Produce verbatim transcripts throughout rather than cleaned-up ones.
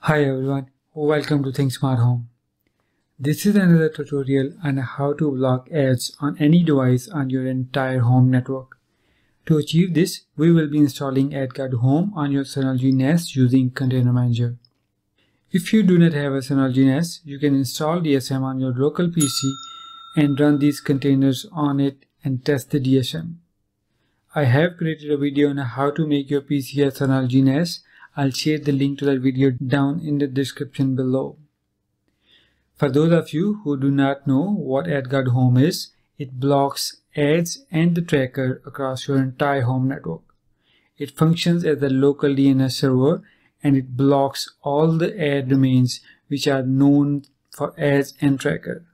Hi everyone, welcome to Think Smart Home. This is another tutorial on how to block ads on any device on your entire home network. To achieve this, we will be installing Adguard Home on your Synology N A S using Container Manager. If you do not have a Synology N A S, you can install D S M on your local P C and run these containers on it and test the D S M. I have created a video on how to make your P C a Synology N A S. I'll share the link to that video down in the description below. For those of you who do not know what Adguard Home is, it blocks ads and the tracker across your entire home network. It functions as a local D N S server and it blocks all the ad domains which are known for ads and tracker.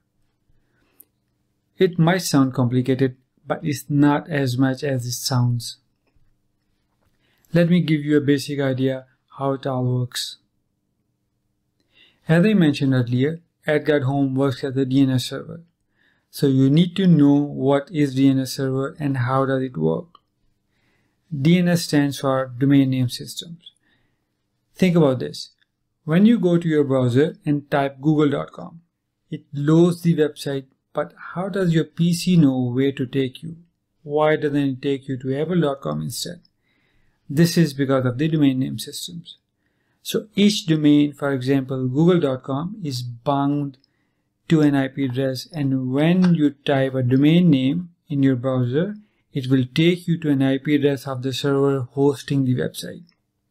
It might sound complicated, but it's not as much as it sounds. Let me give you a basic idea how it all works. As I mentioned earlier, Adguard Home works as a D N S server. So you need to know what is D N S server and how does it work. D N S stands for Domain Name Systems. Think about this. When you go to your browser and type google dot com, it loads the website, but how does your P C know where to take you? Why doesn't it take you to apple dot com instead? This is because of the domain name systems. So each domain, for example, google dot com, is bound to an I P address, and when you type a domain name in your browser, it will take you to an I P address of the server hosting the website.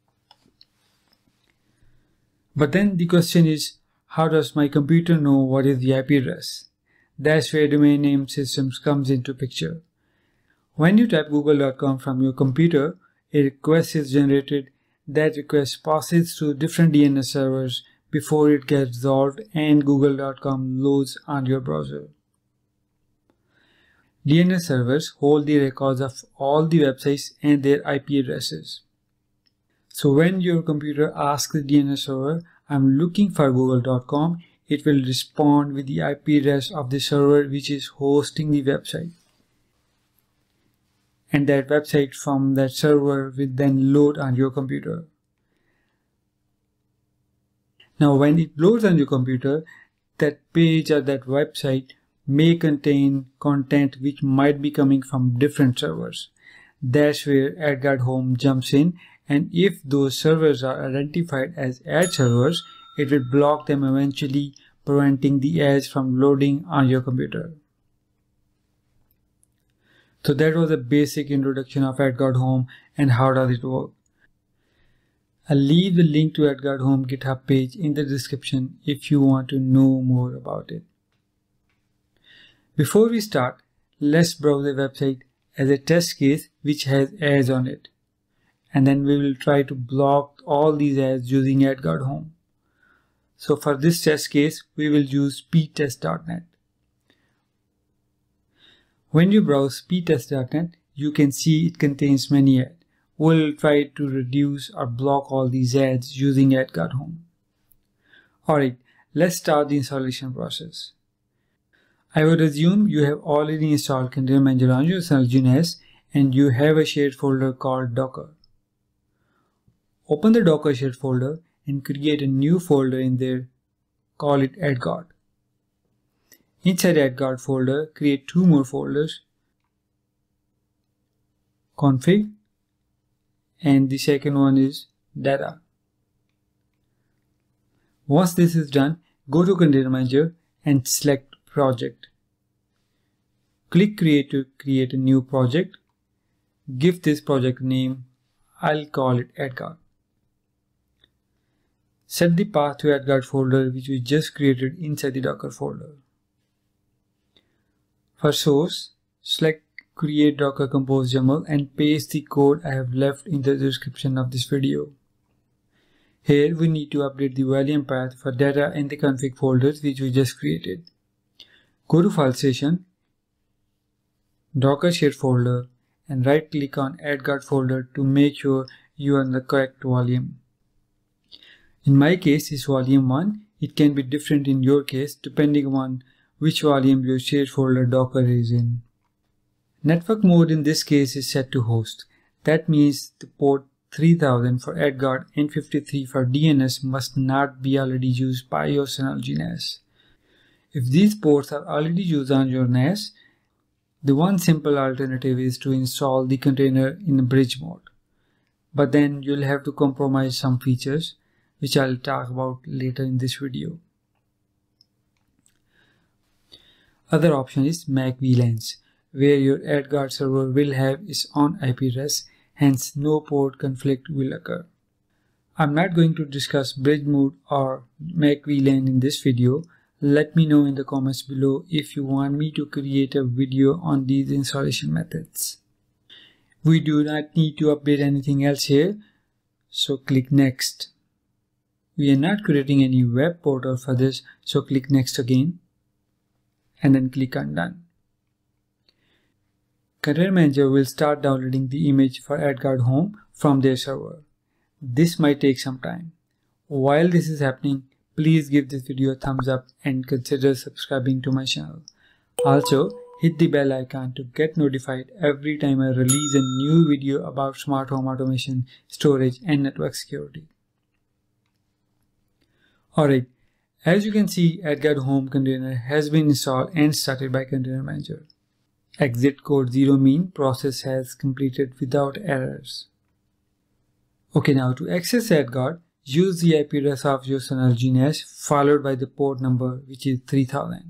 But then the question is, how does my computer know what is the I P address? That's where domain name systems comes into picture. When you type google dot com from your computer, a request is generated. That request passes through different D N S servers before it gets resolved and google dot com loads on your browser. D N S servers hold the records of all the websites and their I P addresses. So when your computer asks the D N S server, I'm looking for google dot com, it will respond with the I P address of the server which is hosting the website. And that website from that server will then load on your computer. Now when it loads on your computer, that page or that website may contain content which might be coming from different servers. That's where Adguard Home jumps in, and if those servers are identified as ad servers, it will block them eventually, preventing the ads from loading on your computer. So that was a basic introduction of Adguard Home and how does it work. I'll leave the link to Adguard Home GitHub page in the description if you want to know more about it. Before we start, let's browse the website as a test case which has ads on it. And then we will try to block all these ads using Adguard Home. So for this test case, we will use speedtest dot net. When you browse speedtest dot net, you can see it contains many ads. We'll try to reduce or block all these ads using Adguard Home. Alright, let's start the installation process. I would assume you have already installed Container Manager on your Synology N A S and you have a shared folder called Docker. Open the Docker shared folder and create a new folder in there. Call it Adguard. Inside Adguard folder, create two more folders, config, and the second one is data. Once this is done, go to Container Manager and select project. Click create to create a new project. Give this project name. I'll call it Adguard. Set the path to Adguard folder which we just created inside the Docker folder. For source, select create Docker-Compose.yml and paste the code I have left in the description of this video. Here we need to update the volume path for data in the config folders which we just created. Go to file station, Docker shared folder, and right click on Adguard folder to make sure you are in the correct volume. In my case it's volume one. It can be different in your case depending on which volume your shared folder Docker is in. Network mode in this case is set to host. That means the port three thousand for Adguard and fifty-three for D N S must not be already used by your Synology N A S. If these ports are already used on your N A S, the one simple alternative is to install the container in bridge mode. But then you'll have to compromise some features, which I'll talk about later in this video. Other option is M A C V LANs, where your Adguard server will have its own I P address, hence no port conflict will occur. I'm not going to discuss bridge mode or M A C V LAN in this video. Let me know in the comments below if you want me to create a video on these installation methods. We do not need to update anything else here, so click next. We are not creating any web portal for this, so click next again and then click on done. Container Manager will start downloading the image for Adguard Home from their server. This might take some time. While this is happening, please give this video a thumbs up and consider subscribing to my channel. Also, hit the bell icon to get notified every time I release a new video about smart home automation, storage, and network security. Alright, as you can see, Adguard Home container has been installed and started by Container Manager. Exit code zero mean process has completed without errors. Okay, now to access Adguard, use the I P address of your Synology N A S followed by the port number, which is three thousand.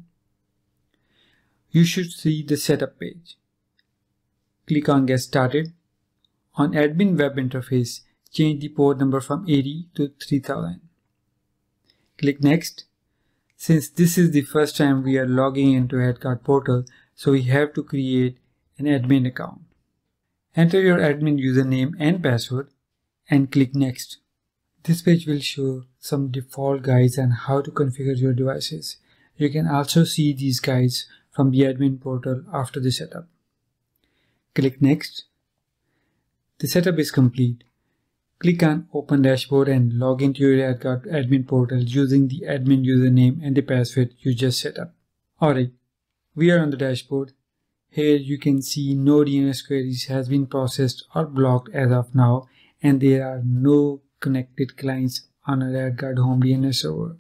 You should see the setup page. Click on Get Started. On Admin Web Interface, change the port number from eighty to three thousand. Click Next. Since this is the first time we are logging into Adguard portal, so we have to create an admin account. Enter your admin username and password and click Next. This page will show some default guides on how to configure your devices. You can also see these guides from the admin portal after the setup. Click Next. The setup is complete. Click on Open Dashboard and log into your Adguard admin portal using the admin username and the password you just set up. Alright, we are on the dashboard. Here you can see no D N S queries has been processed or blocked as of now, and there are no connected clients on our Adguard Home D N S server.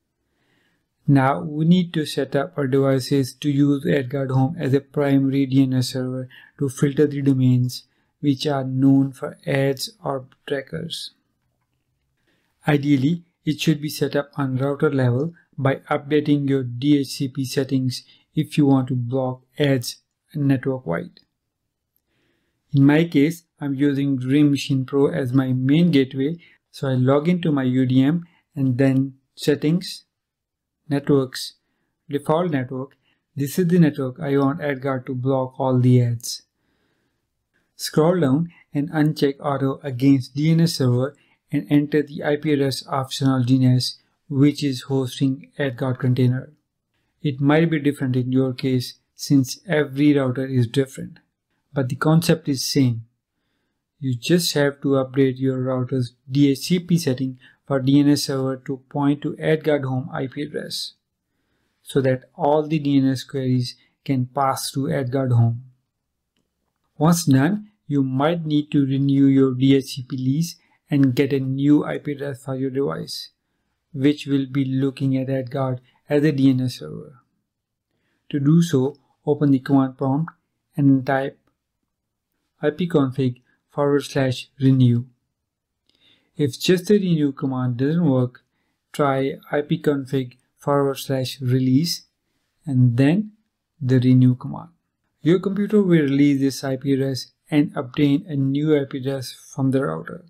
Now we need to set up our devices to use Adguard Home as a primary D N S server to filter the domains which are known for ads or trackers. Ideally, it should be set up on router level by updating your D H C P settings if you want to block ads network-wide. In my case, I'm using Dream Machine Pro as my main gateway, so I log into my U D M and then Settings, Networks, Default Network. This is the network I want Adguard to block all the ads. Scroll down and uncheck Auto against D N S server and enter the I P address of Synology N A S, which is hosting Adguard container. It might be different in your case since every router is different, but the concept is same. You just have to update your router's D H C P setting for D N S server to point to Adguard Home I P address, so that all the D N S queries can pass through Adguard Home. Once done, you might need to renew your D H C P lease and get a new I P address for your device, which will be looking at Adguard as a D N S server. To do so, open the command prompt and type ipconfig forward slash renew. If just the renew command doesn't work, try ipconfig forward slash release and then the renew command. Your computer will release this I P address and obtain a new I P address from the router.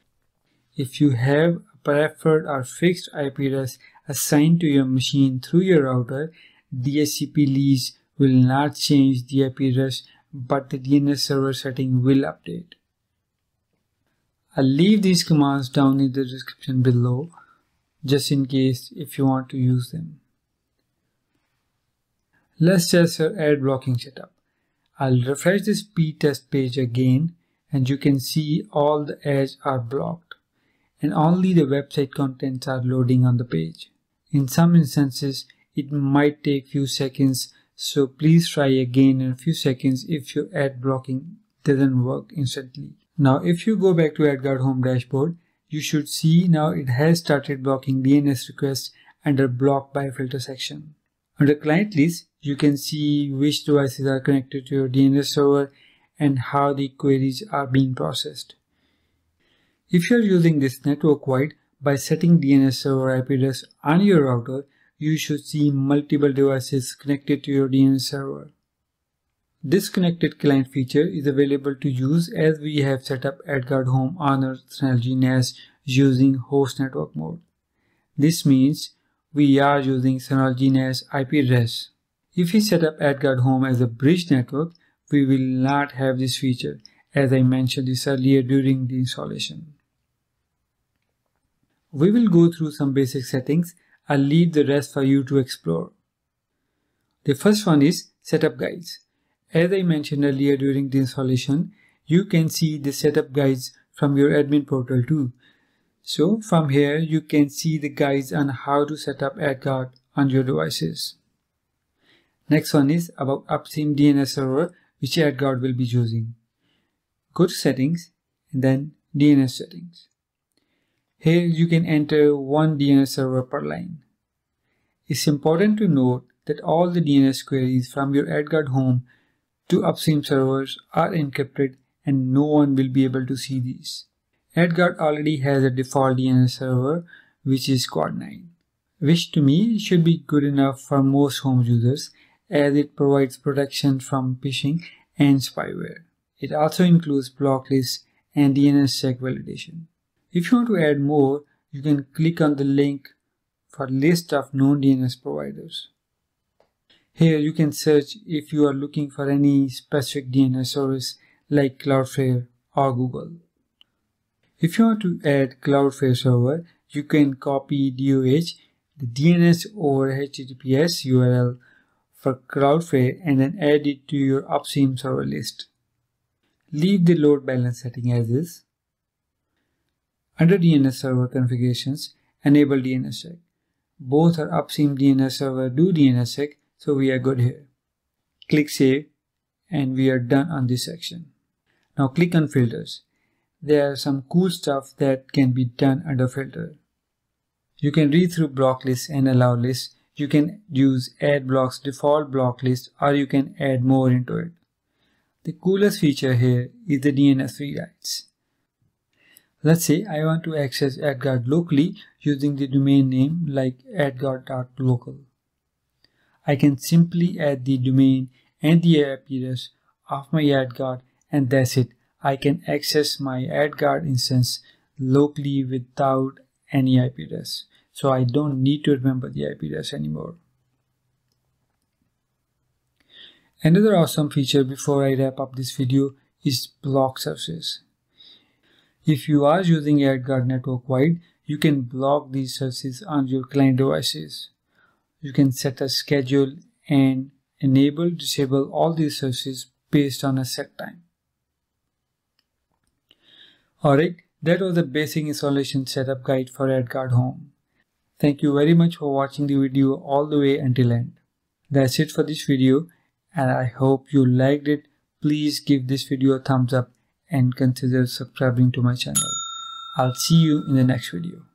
If you have a preferred or fixed I P address assigned to your machine through your router, D H C P lease will not change the I P address, but the D N S server setting will update. I'll leave these commands down in the description below, just in case if you want to use them. Let's test our ad blocking setup. I'll refresh this p-test page again, and you can see all the ads are blocked, and only the website contents are loading on the page. In some instances, it might take few seconds, so please try again in a few seconds if your ad blocking doesn't work instantly. Now if you go back to Adguard Home dashboard, you should see now it has started blocking D N S requests under block by filter section. Under client list, you can see which devices are connected to your D N S server and how the queries are being processed. If you are using this network-wide, by setting D N S server I P address on your router, you should see multiple devices connected to your D N S server. This connected client feature is available to use as we have set up Adguard Home on our Synology N A S using host network mode. This means we are using Synology N A S I P address. If we set up Adguard Home as a bridge network, we will not have this feature, as I mentioned this earlier during the installation. We will go through some basic settings. I'll leave the rest for you to explore. The first one is Setup Guides. As I mentioned earlier during the installation, you can see the setup guides from your admin portal too. So from here you can see the guides on how to set up Adguard on your devices. Next one is about upstream D N S server which Adguard will be using. Go to Settings and then D N S Settings. Here you can enter one D N S server per line. It's important to note that all the D N S queries from your Adguard Home to upstream servers are encrypted and no one will be able to see these. Adguard already has a default D N S server which is quad nine, which to me should be good enough for most home users as it provides protection from phishing and spyware. It also includes block lists and D N S check validation. If you want to add more, you can click on the link for list of known D N S providers. Here you can search if you are looking for any specific D N S service like Cloudflare or Google. If you want to add Cloudflare server, you can copy D O H, the D N S over H T T P S U R L for Cloudflare and then add it to your upstream server list. Leave the load balance setting as is. Under D N S server configurations, enable D N S check. Both our upstream D N S server do D N S check, so we are good here. Click Save and we are done on this section. Now click on Filters. There are some cool stuff that can be done under Filter. You can read through block lists and allow lists. You can use add blocks default block list or you can add more into it. The coolest feature here is the D N S rewrites. Let's say I want to access Adguard locally using the domain name like adguard dot local. I can simply add the domain and the I P address of my Adguard and that's it. I can access my Adguard instance locally without any I P address. So I don't need to remember the I P address anymore. Another awesome feature before I wrap up this video is block services. If you are using Adguard network-wide, you can block these services on your client devices. You can set a schedule and enable, disable all these services based on a set time. Alright, that was the basic installation setup guide for Adguard Home. Thank you very much for watching the video all the way until end. That's it for this video and I hope you liked it. Please give this video a thumbs up and consider subscribing to my channel. I'll see you in the next video.